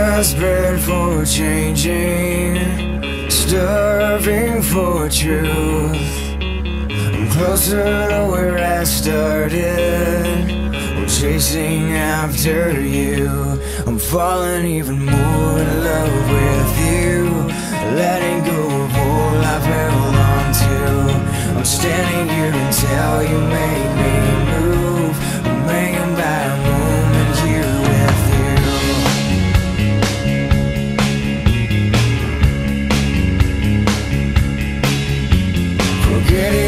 desperate for changing, starving for truth. I'm closer to where I started, I'm chasing after you. I'm falling even more in love with you, letting go of all I've held on to. I'm standing here until you make me move. I'm hanging by a moment here with you. Forget it.